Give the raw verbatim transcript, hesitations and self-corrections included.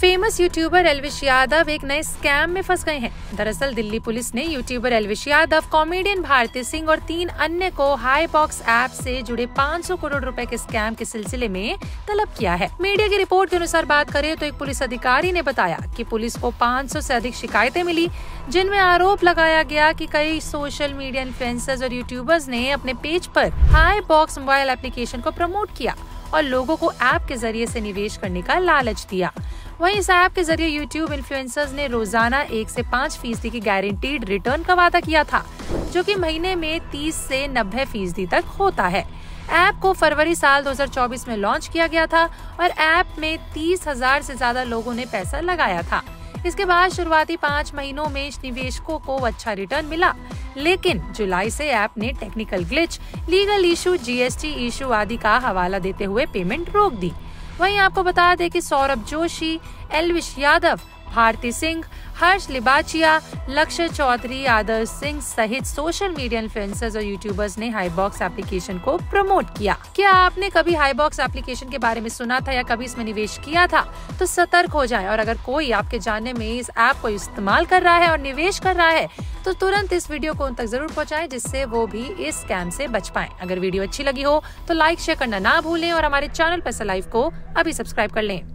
Famous YouTuber Elvish Yadav एक नए scam में फंस गए हैं। दरअसल दिल्ली पुलिस ने यूट्यूबर एल्विश यादव, कॉमेडियन भारती सिंह और तीन अन्य को हाई बॉक्स ऐप से जुड़े पाँच सौ करोड़ रुपए के स्कैम के सिलसिले में तलब किया है। मीडिया की रिपोर्ट के अनुसार बात करें तो एक पुलिस अधिकारी ने बताया कि पुलिस को पाँच सौ से अधिक शिकायतें मिली, जिनमें आरोप लगाया गया कि कई सोशल मीडिया इन्फ्लुएंसर्स और यूट्यूबर्स ने अपने पेज पर हाई बॉक्स मोबाइल एप्लीकेशन को प्रमोट किया और लोगों को ऐप के जरिए से निवेश करने का लालच दिया। वहीं इस ऐप के जरिए यूट्यूब इन्फ्लुएंसर्स ने रोजाना एक से पाँच फीसदी की गारंटीड रिटर्न का वादा किया था, जो कि महीने में तीस से नब्बे फीसदी तक होता है। ऐप को फरवरी साल दो हज़ार चौबीस में लॉन्च किया गया था और ऐप में तीस हजार से ज्यादा लोगों ने पैसा लगाया था। इसके बाद शुरुआती पाँच महीनों में निवेशकों को अच्छा रिटर्न मिला, लेकिन जुलाई से ऐप ने technical glitch, legal issue, GST issue आदि का हवाला देते हुए पेमेंट रोक दी। वहीं आपको बता दें कि सौरभ जोशी, एल्विश यादव, भारती सिंह, हर्ष लिबाचिया, लक्ष्य चौधरी, आदर्श सिंह सहित सोशल मीडिया इन्फ्लुएंसर्स और यूट्यूबर्स ने हाईबॉक्स एप्लीकेशन को प्रमोट किया। क्या आपने कभी हाईबॉक्स एप्लीकेशन के बारे में सुना था या कभी इसमें निवेश किया था? तो सतर्क हो जाएं, और अगर कोई आपके जानने में इस ऐप को इस्तेमाल कर रहा है और निवेश कर रहा है तो तुरंत इस वीडियो को उन तक जरूर पहुंचाएं, जिससे वो भी इस स्कैम से बच पाएं। अगर वीडियो अच्छी लगी हो तो लाइक शेयर करना ना भूलें और हमारे चैनल पेसा लाइव को अभी सब्सक्राइब कर लें।